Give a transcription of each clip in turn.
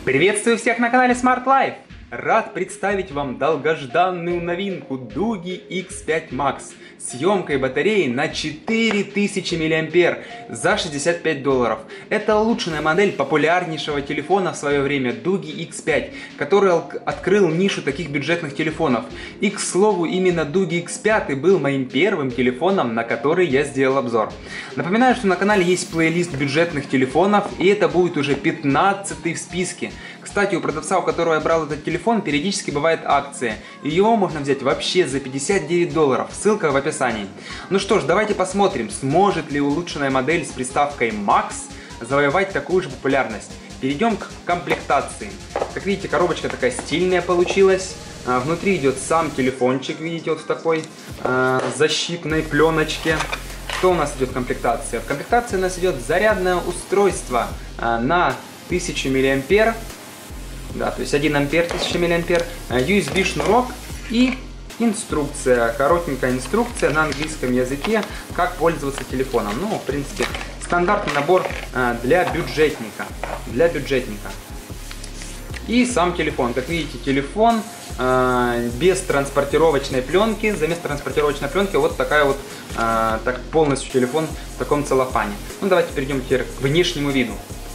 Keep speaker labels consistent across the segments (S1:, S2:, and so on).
S1: Приветствую всех на канале Smart Life! Рад представить вам долгожданную новинку Doogee X5 Max с емкой батареи на 4000 мАh за $65. Это улучшенная модель популярнейшего телефона в свое время Doogee X5, который открыл нишу таких бюджетных телефонов. И, к слову, именно Doogee X5 был моим первым телефоном, на который я сделал обзор. Напоминаю, что на канале есть плейлист бюджетных телефонов, и это будет уже 15-й в списке. Кстати, у продавца, у которого я брал этот телефон, периодически бывает акция, и его можно взять вообще за $59, ссылка в описании. Ну что ж, давайте посмотрим, сможет ли улучшенная модель с приставкой Max завоевать такую же популярность. Перейдем к комплектации. Как видите, коробочка такая стильная получилась. Внутри идет сам телефончик, видите, вот в такой защитной пленочке. Что у нас идет в комплектации? В комплектации у нас идет зарядное устройство на 1000 мАh. Да, то есть 1 ампер 1000 мАh, USB шнурок и инструкция, коротенькая инструкция на английском языке, как пользоваться телефоном. Ну, в принципе, стандартный набор для бюджетника. И сам телефон. Как видите, телефон без транспортировочной пленки. Заместо транспортировочной пленки вот такая вот, так полностью телефон в таком целлофане. Ну, давайте перейдем теперь к внешнему виду.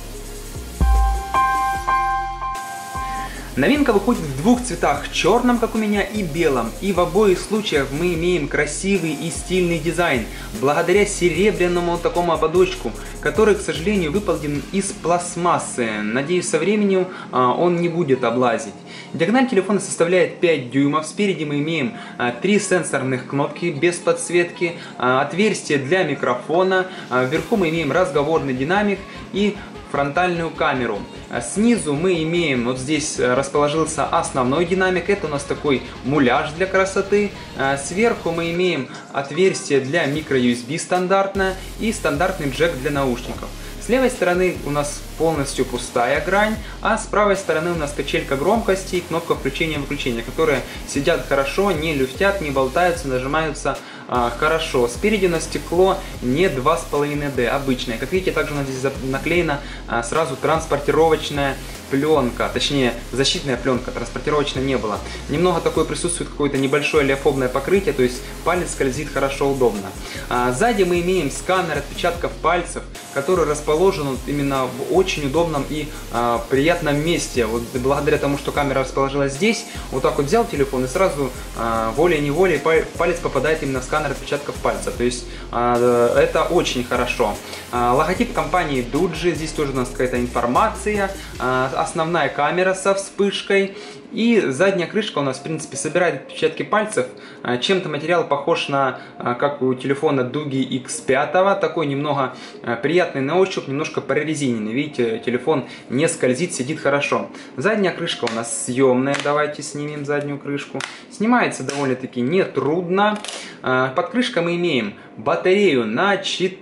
S1: Новинка выходит в двух цветах, черном, как у меня, и белом. И в обоих случаях мы имеем красивый и стильный дизайн, благодаря серебряному такому ободочку, который, к сожалению, выполнен из пластмассы. Надеюсь, со временем он не будет облазить. Диагональ телефона составляет 5 дюймов. Спереди мы имеем 3 сенсорных кнопки без подсветки, отверстие для микрофона. Вверху мы имеем разговорный динамик и фронтальную камеру. Снизу мы имеем, вот здесь расположился основной динамик, это у нас такой муляж для красоты. Сверху мы имеем отверстие для micro-USB стандартное и стандартный джек для наушников. С левой стороны у нас полностью пустая грань, а с правой стороны у нас качелька громкости и кнопка включения-выключения, которые сидят хорошо, не люфтят, не болтаются, нажимаются хорошо. Спереди у нас стекло не 2,5D, обычное. Как видите, также у нас здесь наклеена сразу транспортировочная пленка, точнее защитная пленка, транспортировочной не было. Немного такое присутствует какое-то небольшое олеофобное покрытие, то есть палец скользит хорошо, удобно. Сзади мы имеем сканер отпечатков пальцев, который расположен именно в очень удобном и приятном месте. Вот благодаря тому, что камера расположилась здесь, вот так вот взял телефон и сразу волей-неволей палец попадает именно в сканер отпечатков пальцев. То есть это очень хорошо. Логотип компании Doogee, здесь тоже у нас какая-то информация. Основная камера со вспышкой. И задняя крышка у нас, в принципе, собирает отпечатки пальцев. Чем-то материал похож на, как у телефона Doogee X5. Такой немного приятный на ощупь, немножко прорезиненный. Видите, телефон не скользит, сидит хорошо. Задняя крышка у нас съемная. Давайте снимем заднюю крышку. Снимается довольно-таки нетрудно. Под крышкой мы имеем батарею на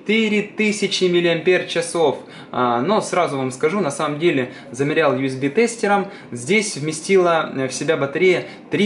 S1: 4000 мАч. Но сразу вам скажу, на самом деле замерял USB-тестером. Здесь вместила в себя батарея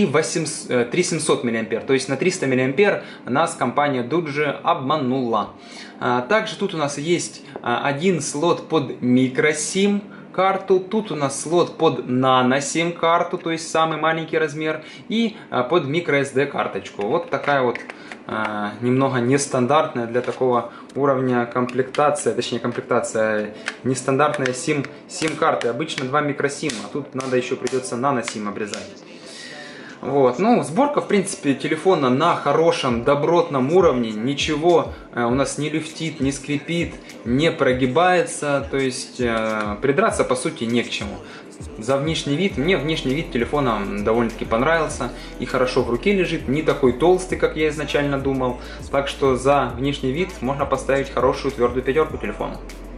S1: 3700 мАh. То есть на 300 мАh нас компания Doogee обманула. Также тут у нас есть один слот под microSIM карту, тут у нас слот под nano-SIM карту, то есть самый маленький размер, и под microSD карточку. Вот такая вот немного нестандартная для такого уровня комплектация, точнее комплектация, нестандартная SIM-карты. Обычно 2 microSIM, а тут надо еще придется nano-SIM обрезать. Вот. Ну, сборка, в принципе, телефона на хорошем, добротном уровне. Ничего у нас не люфтит, не скрипит, не прогибается. То есть придраться, по сути, не к чему. За внешний вид, мне внешний вид телефона довольно-таки понравился. И хорошо в руке лежит, не такой толстый, как я изначально думал. Так что за внешний вид можно поставить хорошую твердую пятерку телефону.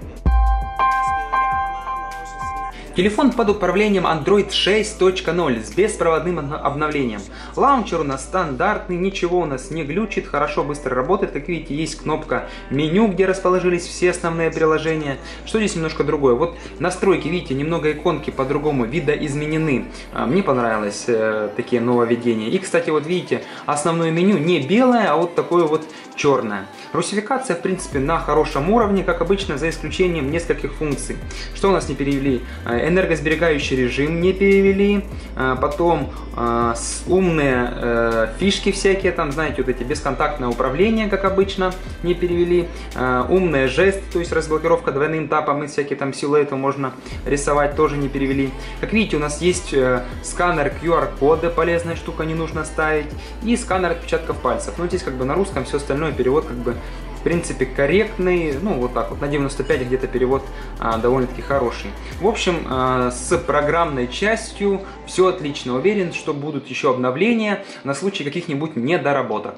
S1: Телефон под управлением Android 6.0 с беспроводным обновлением. Лаунчер у нас стандартный, ничего у нас не глючит, хорошо, быстро работает. Как видите, есть кнопка меню, где расположились все основные приложения. Что здесь немножко другое? Вот настройки, видите, немного иконки по-другому видоизменены. Мне понравилось такие нововведения. И, кстати, вот видите, основное меню не белое, а вот такое вот черное. Русификация, в принципе, на хорошем уровне, как обычно, за исключением нескольких функций. Что у нас не перевели? энергосберегающий режим не перевели. Потом умные фишки всякие, там, знаете, вот эти бесконтактное управление, как обычно, не перевели. Умные жесты, то есть разблокировка двойным тапом и всякие там силуэты можно рисовать, тоже не перевели. Как видите, у нас есть сканер QR-кода, полезная штука, не нужно ставить, и сканер отпечатков пальцев. Ну, здесь как бы на русском все остальное, перевод как бы в принципе корректный, ну вот так вот, на 95 где-то перевод довольно-таки хороший. В общем, с программной частью все отлично. Уверен, что будут еще обновления на случай каких-нибудь недоработок.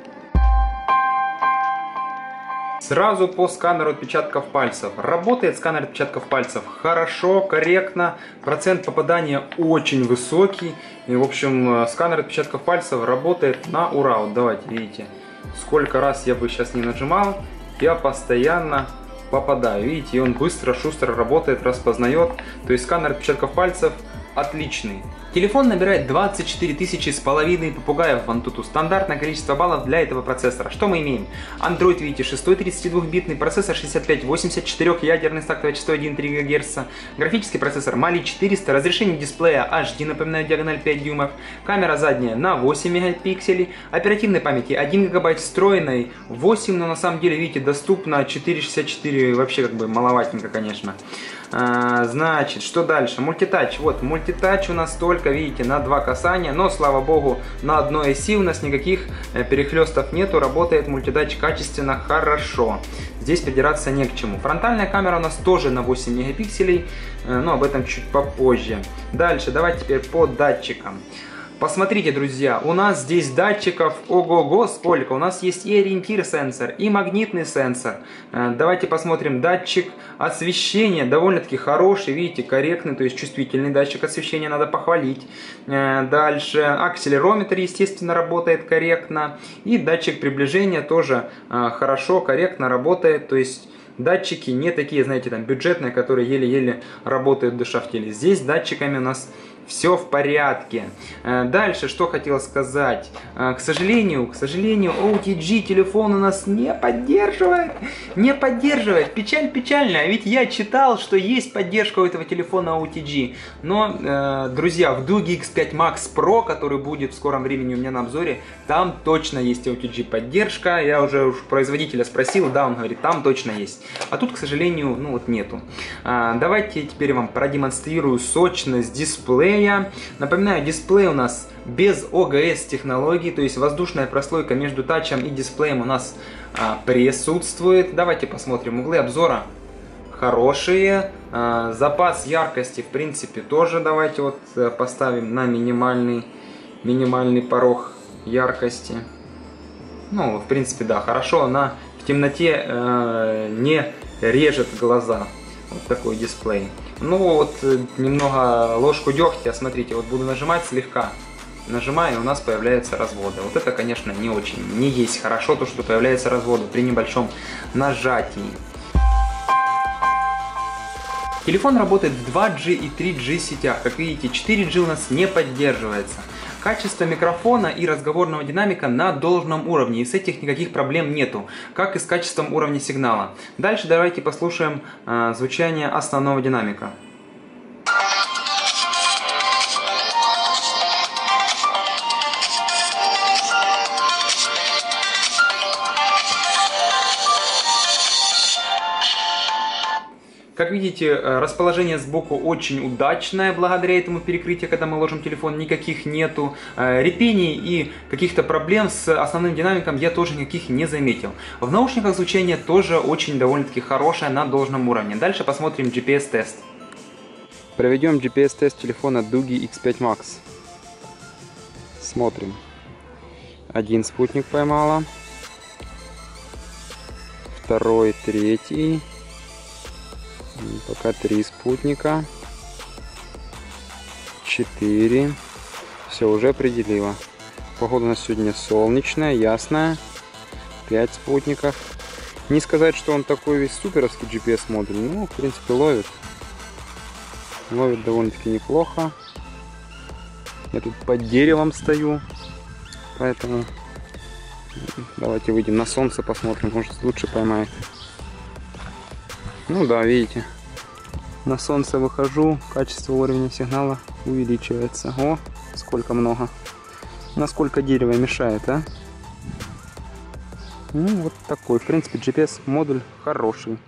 S1: Сразу по сканеру отпечатков пальцев. Работает сканер отпечатков пальцев хорошо, корректно, процент попадания очень высокий. И, в общем, сканер отпечатков пальцев работает на ура. Вот давайте, видите, сколько раз я бы сейчас не нажимал, я постоянно попадаю. Видите, и он быстро, шустро работает, распознает. То есть сканер отпечатков пальцев отличный. Телефон набирает 24 тысячи с половиной попугаев в Antutu. Стандартное количество баллов для этого процессора. Что мы имеем? Android, видите, 6 32-битный, процессор 6580, 4-ядерный с тактовой частотой 1,3 ГГц, графический процессор Mali 400, разрешение дисплея HD, напоминаю, диагональ 5 дюймов, камера задняя на 8 мегапикселей, оперативной памяти 1 ГБ, встроенной 8, но на самом деле, видите, доступно 4,64, вообще как бы маловатенько, конечно. Значит, что дальше? Мультитач. Вот, мультитач у нас только, видите, на 2 касания, но, слава богу, на одной оси у нас никаких перехлестов нету, работает мультитач качественно, хорошо. Здесь придираться не к чему. Фронтальная камера у нас тоже на 8 мегапикселей, но об этом чуть попозже. Дальше, давайте теперь по датчикам. Посмотрите, друзья, у нас здесь датчиков ого-го сколько. У нас есть и ориентир сенсор, и магнитный сенсор. Давайте посмотрим датчик освещения. Довольно-таки хороший, видите, корректный, то есть чувствительный датчик освещения, надо похвалить. Дальше акселерометр, естественно, работает корректно. И датчик приближения тоже хорошо, корректно работает. То есть датчики не такие, знаете, там бюджетные, которые еле-еле работают в душа в теле. Здесь с датчиками у нас все в порядке. Дальше, что хотел сказать. К сожалению, OTG телефон у нас не поддерживает. Не поддерживает. Печаль печальная. Ведь я читал, что есть поддержка у этого телефона OTG. Но, друзья, в Doogee X5 Max Pro, который будет в скором времени у меня на обзоре, там точно есть OTG поддержка. Я уже производителя спросил, да, он говорит, там точно есть. А тут, к сожалению, ну вот нету. Давайте теперь вам продемонстрирую сочность дисплея. Напоминаю, дисплей у нас без OGS технологии, то есть воздушная прослойка между тачем и дисплеем у нас присутствует. Давайте посмотрим углы обзора. Хорошие. Запас яркости, в принципе, тоже давайте вот поставим на минимальный порог яркости. Ну, в принципе, да, хорошо, она в темноте не режет глаза. Вот такой дисплей. Ну вот, немного ложку дегтя, смотрите, вот буду нажимать слегка. Нажимаю, и у нас появляются разводы. Вот это, конечно, не очень, не есть хорошо, то, что появляются разводы при небольшом нажатии. Телефон работает в 2G и 3G сетях. Как видите, 4G у нас не поддерживается. Качество микрофона и разговорного динамика на должном уровне, и с этих никаких проблем нету, как и с качеством уровня сигнала. Дальше давайте послушаем звучание основного динамика. Как видите, расположение сбоку очень удачное, благодаря этому перекрытию, когда мы ложим телефон, никаких нету. Репений и каких-то проблем с основным динамиком я тоже никаких не заметил. В наушниках звучание тоже очень довольно-таки хорошее, на должном уровне. Дальше посмотрим GPS-тест. Проведем GPS-тест телефона Doogee X5 Max. Смотрим. Один спутник поймала. Второй, третий. Пока 3 спутника. 4. Все, уже определила. Погода у нас сегодня солнечная, ясная. 5 спутников. Не сказать, что он такой весь суперовский GPS модуль, но в принципе ловит. Ловит довольно-таки неплохо. Я тут под деревом стою. Поэтому давайте выйдем на солнце, посмотрим, может лучше поймает. Ну да, видите, На солнце выхожу, качество уровня сигнала увеличивается. О, сколько много. Насколько дерево мешает, а? Ну, вот такой. В принципе, GPS-модуль хороший.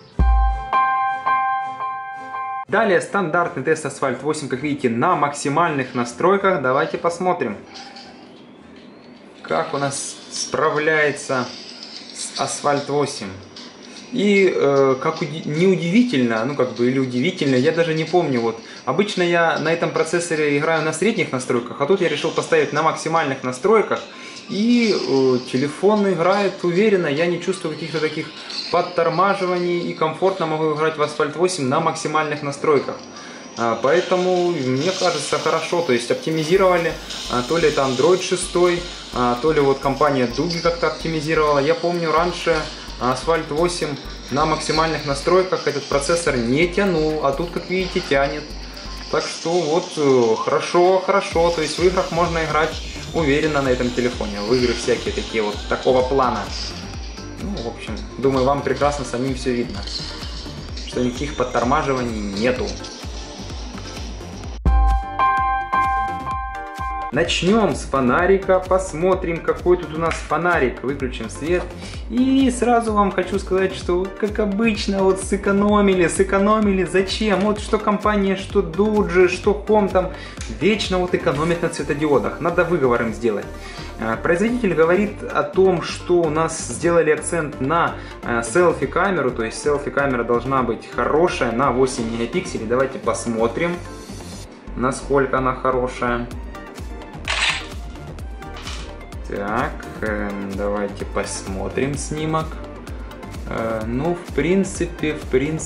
S1: Далее стандартный тест Asphalt 8, как видите, на максимальных настройках. Давайте посмотрим, как у нас справляется с Asphalt 8. И как неудивительно, ну как бы или удивительно, я даже не помню. Вот обычно я на этом процессоре играю на средних настройках, а тут я решил поставить на максимальных настройках. И телефон играет уверенно, я не чувствую каких-то таких подтормаживаний и комфортно могу играть в Asphalt 8 на максимальных настройках. Поэтому мне кажется хорошо, то есть оптимизировали, то ли это Android 6, то ли вот компания Dugi как-то оптимизировала. Я помню раньше Asphalt 8 на максимальных настройках этот процессор не тянул, а тут, как видите, тянет. Так что вот хорошо, то есть в играх можно играть уверенно на этом телефоне, в игры всякие такие вот такого плана. Ну, в общем, думаю, вам прекрасно самим все видно, что никаких подтормаживаний нету. Начнем с фонарика, посмотрим, какой тут у нас фонарик. Выключим свет. И сразу вам хочу сказать, что, как обычно, вот сэкономили. Зачем? Вот что компания, что Dugi, что Home там, вечно вот экономят на светодиодах. Надо выговор им сделать. Производитель говорит о том, что у нас сделали акцент на селфи-камеру. То есть селфи-камера должна быть хорошая, на 8 мегапикселей. Давайте посмотрим, насколько она хорошая. Так, давайте посмотрим снимок. Ну, в принципе,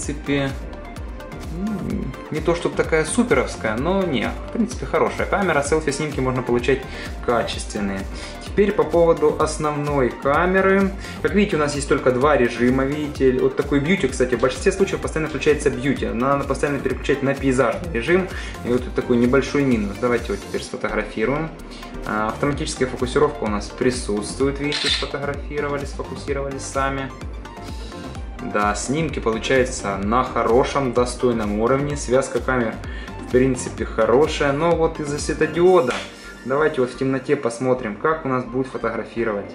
S1: не то чтобы такая суперовская, но не, в принципе, хорошая камера. Селфи-снимки можно получать качественные. Теперь по поводу основной камеры. Как видите, у нас есть только два режима, видите. Вот такой бьюти, кстати, в большинстве случаев постоянно включается бьюти. Надо постоянно переключать на пейзажный режим. И вот такой небольшой минус. Давайте его теперь сфотографируем. Автоматическая фокусировка у нас присутствует, видите, сфотографировали, сами. Да, снимки получаются на хорошем, достойном уровне. Связка камер, в принципе, хорошая. Но вот из-за светодиода, давайте вот в темноте посмотрим, как у нас будет фотографировать.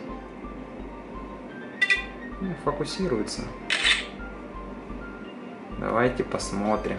S1: Фокусируется. Давайте посмотрим.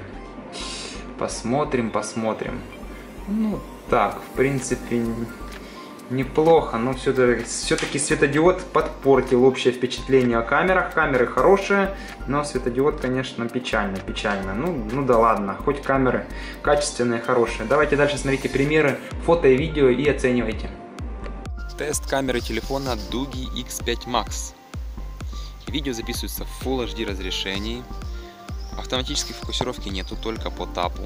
S1: Посмотрим. Ну, так, в принципе, неплохо, но все-таки светодиод подпортил общее впечатление о камерах. Камеры хорошие, но светодиод, конечно, печально. Ну да ладно, хоть камеры качественные, хорошие. Давайте дальше смотрите примеры, фото и видео и оценивайте. Тест камеры телефона Dugi X5 Max. Видео записывается в Full HD разрешении. Автоматической фокусировки нету, только по тапу.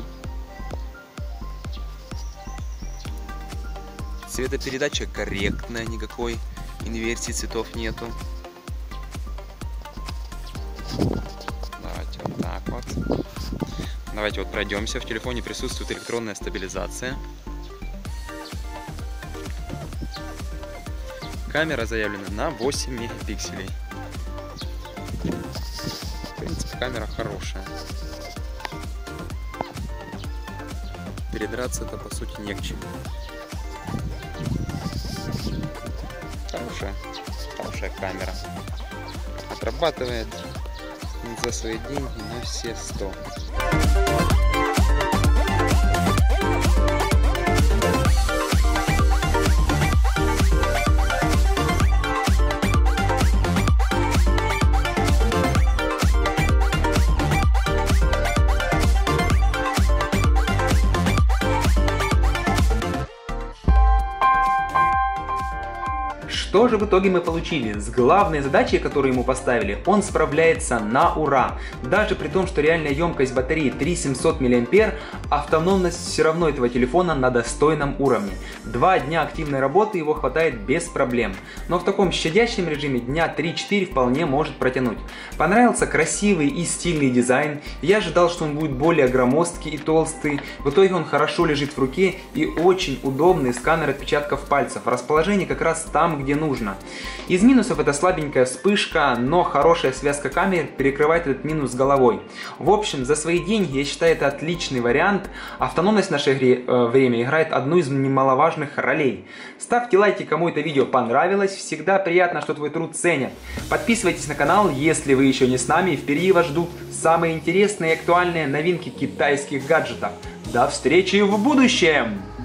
S1: Цветопередача корректная, никакой инверсии цветов нету. Давайте вот так вот. Давайте вот пройдемся. В телефоне присутствует электронная стабилизация. Камера заявлена на 8 мегапикселей. В принципе, камера хорошая. Передраться-то по сути не к чему. Хорошая камера. Отрабатывает за свои деньги на все 100. Что же в итоге мы получили? С главной задачей, которую ему поставили, он справляется на ура. Даже при том, что реальная емкость батареи 3700 мА, автономность все равно этого телефона на достойном уровне. 2 дня активной работы его хватает без проблем. Но в таком щадящем режиме дня 3-4 вполне может протянуть. Понравился красивый и стильный дизайн. Я ожидал, что он будет более громоздкий и толстый. В итоге он хорошо лежит в руке и очень удобный сканер отпечатков пальцев. Расположение как раз там, где нужно. Из минусов это слабенькая вспышка, но хорошая связка камер перекрывает этот минус с головой. В общем, за свои деньги я считаю это отличный вариант. Автономность в наше время играет одну из немаловажных ролей. Ставьте лайки, кому это видео понравилось. Всегда приятно, что твой труд ценят. Подписывайтесь на канал, если вы еще не с нами. Впереди вас ждут самые интересные и актуальные новинки китайских гаджетов. До встречи в будущем!